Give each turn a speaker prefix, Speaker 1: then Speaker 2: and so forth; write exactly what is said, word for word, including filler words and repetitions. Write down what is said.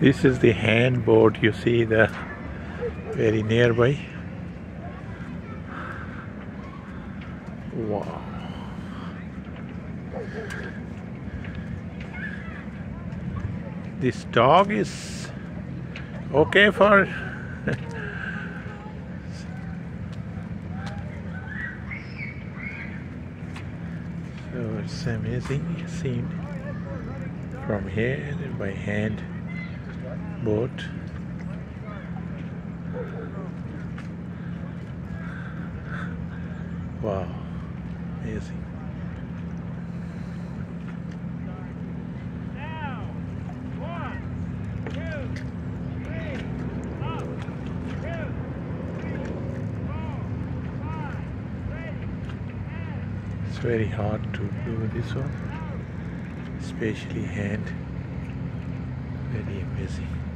Speaker 1: This is the hand boat you see the very nearby. Wow. This dog is okay for so it's amazing scene from here by hand boat. Wow, amazing. It's very hard to do this one, especially hand. Very amazing.